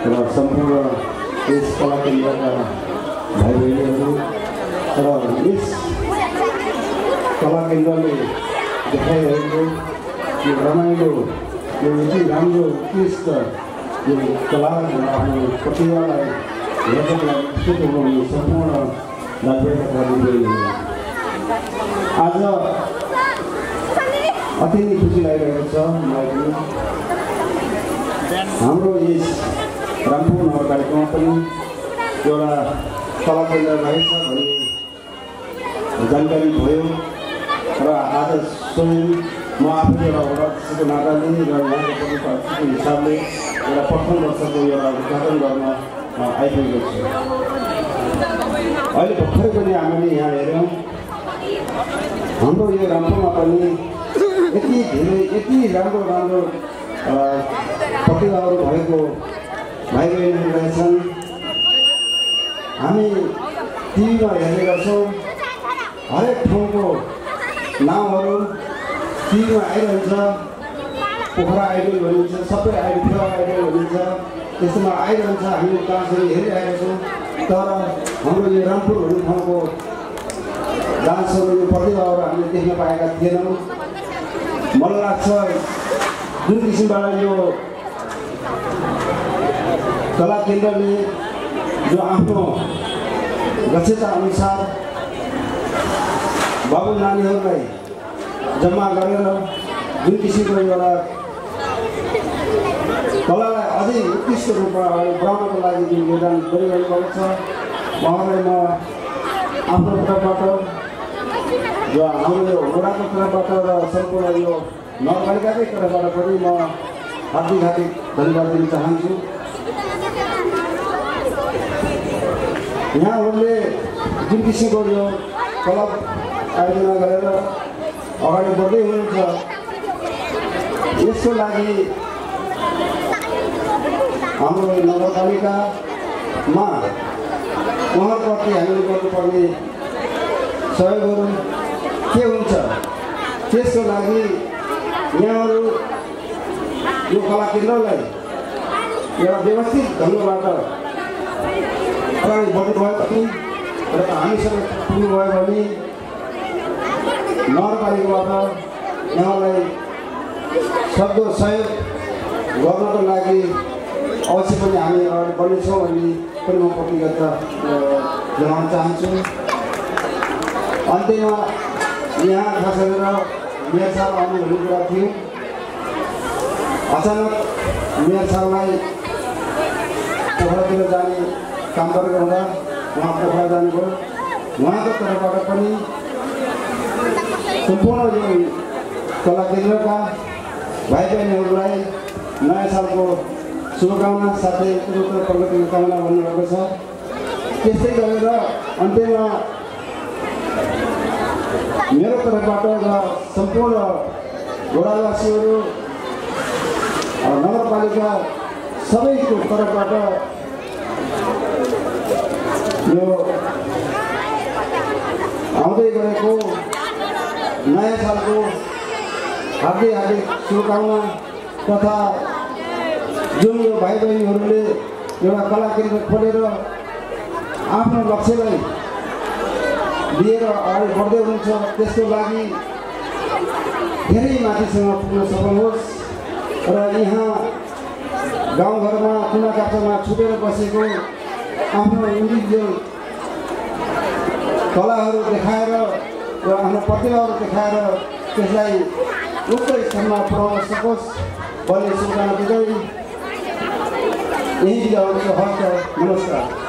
र सम्पूर्ण यस कला केन्द्रका भाइ बहिनीहरू र यस कला केन्द्रले देखाइरहेको यो रमाइलो यो यति राम्रो उत्कृष्ट यो कला आफ्नो प्रतिभालाई हेर्नलाई प्रस्तुत बनाउने सम्पूर्ण दाजु तथा दिदीबहिनीहरू आज अति नै खुसी लागिरहेको छ मलाई पनि। हाम्रो यस रामपुर नगरपालिकामा पनि एउटा कला केन्द्र रहेछ भन्ने जानकारी भयो र आज स्वयं म आफै एउटा अध्यक्षको नाताले र यहाँको हिसाबले एउटा प्रथम वर्षको एउटा उद्घाटन गर्न आइपुगेको छु। अहिले भर्खरै पनि हामीले यहाँ हेऱ्यौँ हाम्रो यो रामपुरमा पनि यति धेरै यति राम्रो राम्रो प्रतिभाहरू भएको भाइ बहिनीहरू रहेछन्। हामी टिभीमा हेर्ने गर्छौँ हरेक ठाउँको नामहरू टिभीमा आइरहन्छ। पोखरा आइडल भनिन्छ, सबै आइडल भनिन्छ, त्यस्तोमा आइरहन्छ। हामीले डान्सहरू हेरिरहेका छौँ तर हाम्रो यो रामपुर भन्ने ठाउँको डान्सहरू यो प्रतिभाहरू हामीले देख्न पाएका थिएनौँ। मलाई लाग्छ जुन किसिमबाट यो कला केन्द्रले जो आफ्नो दक्षता अनुसार बाबु नानीहरूलाई जम्मा गरेर जुन किसिमको एउटा कलालाई अझै उत्कृष्ट रूपमा बढाउनको लागि जुन योगदान गरिरहेको भएको छ उहाँलाई म आफ्नो तर्फबाट जो हाम्रो यो वडाको तर्फबाट र सम्पूर्ण यो नगरपालिकाकै तर्फबाट पनि म हार्दिक धन्यवाद दिन चाहन्छु। यहाँहरूले जुन किसिमको यो क्लब आयोजना गरेर अगाडि बढ्दै हुनुहुन्छ यसको लागि हाम्रो नगरपालिकामा उहाँप्रति हामीले गर्नुपर्ने सहयोगहरू के हुन्छ त्यसको लागि यहाँहरू यो कला केन्द्रलाई एउटा व्यवस्थित ढङ्गबाट अगाडि बढ्नुभयो भने र हामीसँग पुग्नुभयो भने नगरपालिकाबाट यहाँलाई सक्दो सहयोग गर्नको लागि अवश्य पनि हामी अगाडि बढ्नेछौँ भन्ने पनि म प्रतिबद्धता जनाउन चाहन्छु। अन्त्यमा यहाँ खास गरेर मेयर साहब आउनु भन्ने कुरा थियो। अचानक मेयर साहबलाई पोखरातिर जाने काम गरेको हुँदा उहाँ पोखरा जानुभयो। उहाँको तर्फबाट पनि सम्पूर्ण यो कला केन्द्रका भाइ बहिनीहरूलाई नयाँ सालको शुभकामना साथै उत्तरोत्तर प्रगतिको कामना भन्नुभएको छ। त्यस्तै गरेर अन्त्यमा मेरो तर्फबाट र सम्पूर्ण वडावासीहरू नगरपालिका सबैको तर्फबाट यो आउँदै गरेको नयाँ सालको हार्दिक शुभकामना तथा जुन यो भाइ बहिनीहरूले एउटा कला केन्द्र खोलेर आफ्नो लक्ष्यलाई लिएर अगाडि बढ्दै हुनुहुन्छ त्यसको लागि धेरै माथिसम्म पुग्न सफल होस् र यहाँ गाउँघरमा कुना काप्चामा छुटेर बसेको आफ्नो इन्डिभिजुअल कलाहरू देखाएर र आफ्नो प्रतिभाहरू देखाएर त्यसलाई उच्च स्तरमा पुर्याउन सकोस् भन्ने शुभकामना दिँदै यही बिदा हुन्छु। हस्त नमस्कार।